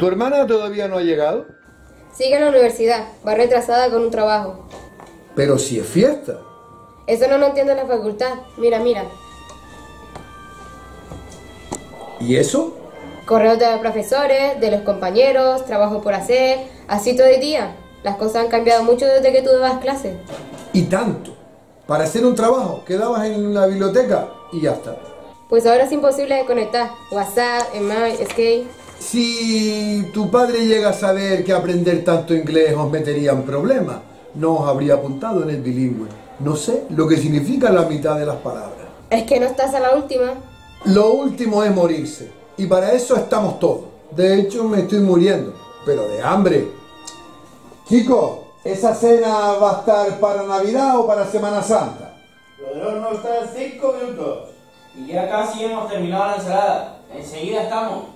¿Tu hermana todavía no ha llegado? Sigue en la universidad, va retrasada con un trabajo. Pero si es fiesta. Eso no lo entiende la facultad. Mira, mira. ¿Y eso? Correos de los profesores, de los compañeros, trabajo por hacer, así todo el día. Las cosas han cambiado mucho desde que tú dabas clases. Y tanto. Para hacer un trabajo, quedabas en la biblioteca y ya está. Pues ahora es imposible de conectar. WhatsApp, email, Skype. Si tu padre llega a saber que aprender tanto inglés os metería en problemas, no os habría apuntado en el bilingüe. No sé lo que significa la mitad de las palabras. Es que no estás a la última. Lo último es morirse. Y para eso estamos todos. De hecho, me estoy muriendo. Pero de hambre. Chicos, ¿esa cena va a estar para Navidad o para Semana Santa? Lo del horno está en 5 minutos. Y ya casi hemos terminado la ensalada. Enseguida estamos.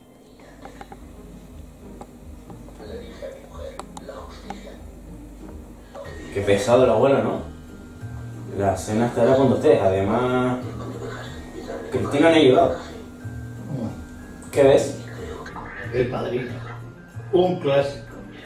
Qué pesado el abuelo, ¿no? La cena estará cuando ustedes. Además, Cristina no ha llegado. ¿Qué ves? El Padrino. Un clásico.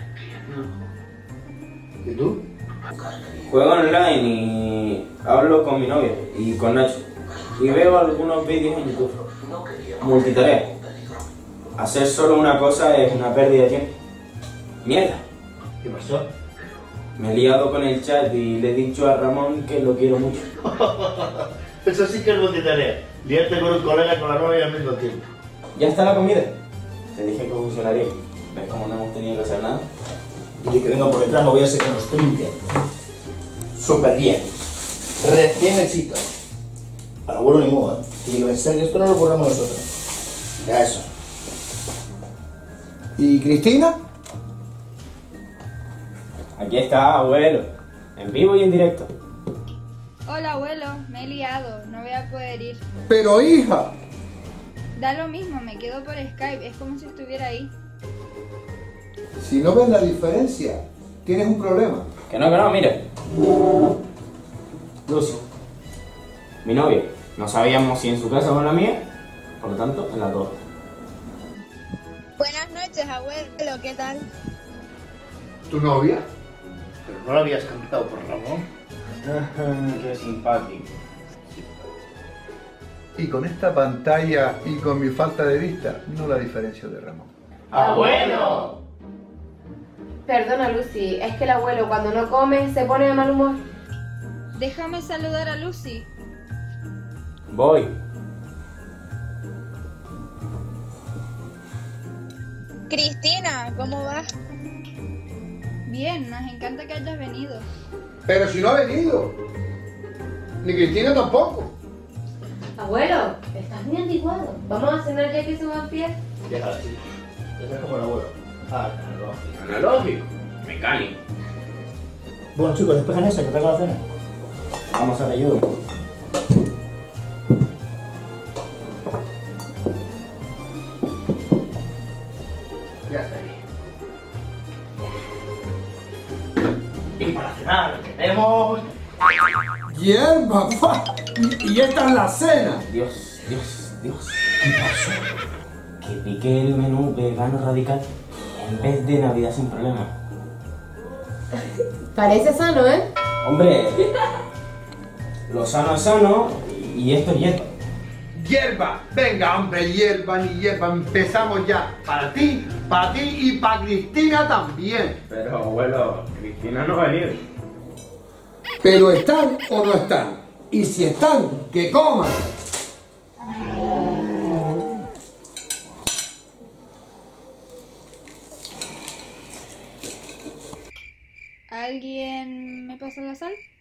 ¿Y tú? Juego online y hablo con mi novia y con Nacho. Y veo algunos vídeos en YouTube. Multitarea. Hacer solo una cosa es una pérdida de tiempo. ¡Mierda! ¿Qué pasó? Me he liado con el chat y le he dicho a Ramón que lo quiero mucho. Eso sí que es multitarea. Liarte con un colega con la novia al mismo tiempo. Ya está la comida. Te dije que funcionaría. ¿Ves cómo no hemos tenido que hacer nada? Y que venga por detrás no voy a ser que nos trinque. Súper bien. Recién hechito. Al abuelo ni modo, ¿eh? Y lo en serio, esto no lo borramos nosotros. Ya eso. ¿Y Cristina? Aquí está, abuelo. En vivo y en directo. Hola abuelo, me he liado, no voy a poder ir. Pero hija. Da lo mismo, me quedo por Skype, es como si estuviera ahí. Si no ves la diferencia, tienes un problema. Que no, mire. Lucy. Mi novia. No sabíamos si en su casa o en la mía. Por lo tanto, en las dos. Buenas noches, abuelo, ¿qué tal? ¿Tu novia? Pero no lo habías cambiado por Ramón. Qué simpático. Y con esta pantalla y con mi falta de vista, no la diferencio de Ramón. ¡Abuelo! Perdona, Lucy, es que el abuelo cuando no come se pone de mal humor. Déjame saludar a Lucy. Voy. Cristina, ¿cómo vas? Bien, nos encanta que hayas venido. Pero si no ha venido. Ni Cristina tampoco. Abuelo, estás muy anticuado. Vamos a cenar ya que se va a pie. Déjala, chica. Ese es como el abuelo. Ah, analógico. Analógico. Mecánico. Bueno chicos, despejan esa, que traigo la cena. Vamos a la ayuda. Ya está ahí. Y para cenar tenemos... ¡Hierba! ¡Fa! Y esta es la cena. Dios. ¿Qué pasó? Que piqué el menú vegano radical en vez de Navidad sin problema. Parece sano, ¿eh? Hombre, lo sano es sano y esto es hierba. ¡Hierba! Venga, hombre, hierba ni hierba. Empezamos ya. Para ti y para Cristina también. Pero abuelo, Cristina no va a venir. Pero ¿están o no están? Y si están, que coman. ¿Alguien me pasa la sal?